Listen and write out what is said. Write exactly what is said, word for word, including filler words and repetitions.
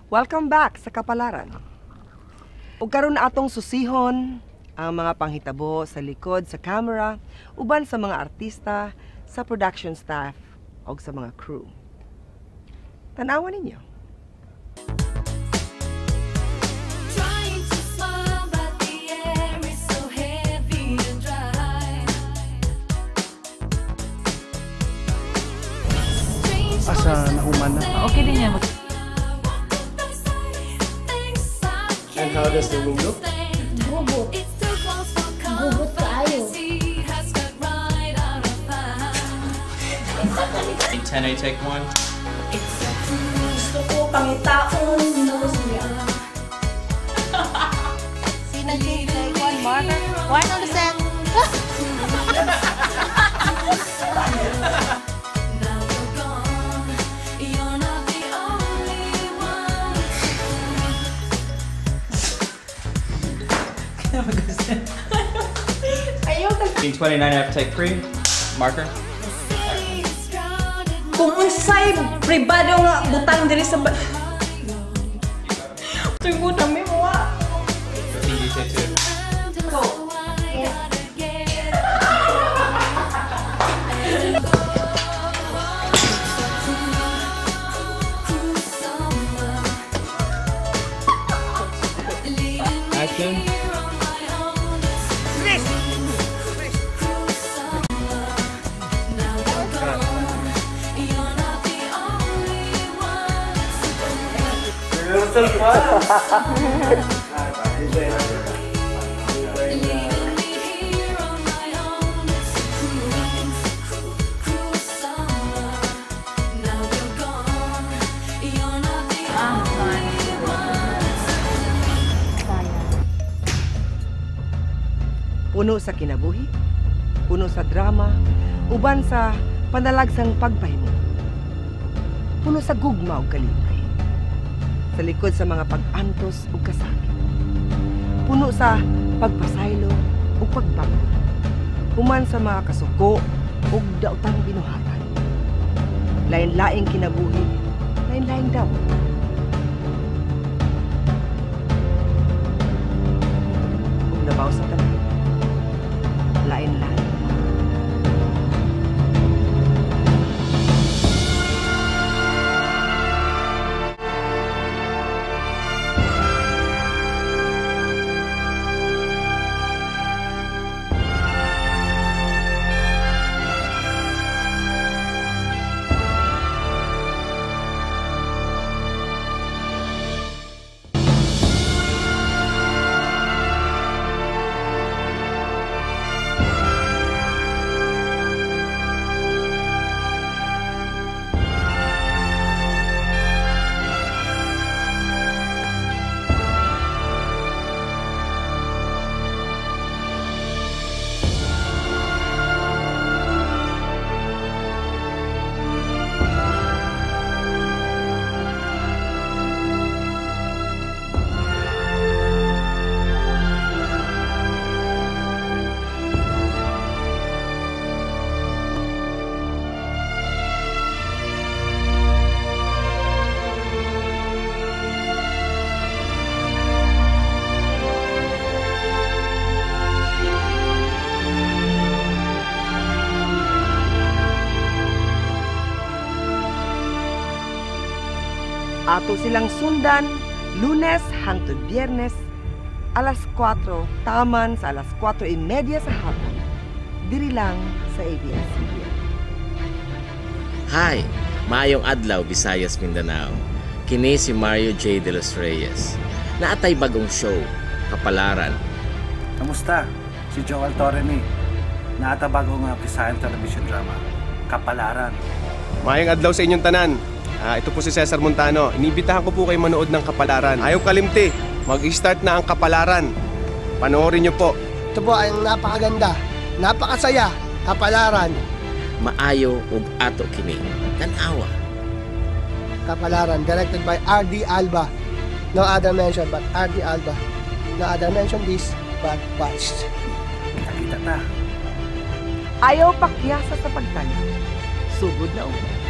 Welcome back sa Kapalaran. Ug karon na atong susihon ang mga panghitabo sa likod sa camera, uban sa mga artista, sa production staff, o sa mga crew. Tanawan ninyo. Asa nahuman na. Okay din yan. And how does the room look? Gubot. Gubot tayo. ten A take one. Gusto ko pangitaon. Sina J, take one, Marner. One on the set. Scene twenty-nine, I have to take three. Marker. Kung unsay pribado nga butang diri sa ba... Tunggu dami mo ah. fifteen, you take two. Go. Action. Puno sa kinabuhi, puno sa drama, uban sa panalagsang pagpahimo. Puno sa gugma ug kalipay. Sa likod sa mga pag-antos ug kasakit. Puno sa pagpasaylo ug pagbago. Human sa mga kasuko ug daotang binuhatan. Lain-laing kinabuhi, lain-laing dawat. Ug nabaw sa tanan. Lain-lain. Ato silang sundan, Lunes hangtod Biyernes, alas kwatro, taman sa alas kwatro y media sa hapon. Diri lang sa A B S C B N. Hi! Maayong adlaw, Visayas, Mindanao. Kini si Mario J. De Los Reyes. Naatay bagong show, Kapalaran. Kamusta? Si Joel Torremi. Naata bagong uh, Visayan television drama, Kapalaran. Maayong adlaw sa inyong tanan. Uh, ito po si Cesar Montano. Inibitahan ko po kayo manood ng Kapalaran. Ayaw kalimti, mag-start na ang Kapalaran. Panoorin niyo po. Ito po ay napakaganda, napakasaya, Kapalaran. Maayo ug ato kini. Tanawa. Kapalaran, directed by R D Alba. No other mention but R D Alba. No other mention this but watched. Nakita na. Ayaw pakyasa sa pagtala. Sugod na ulo.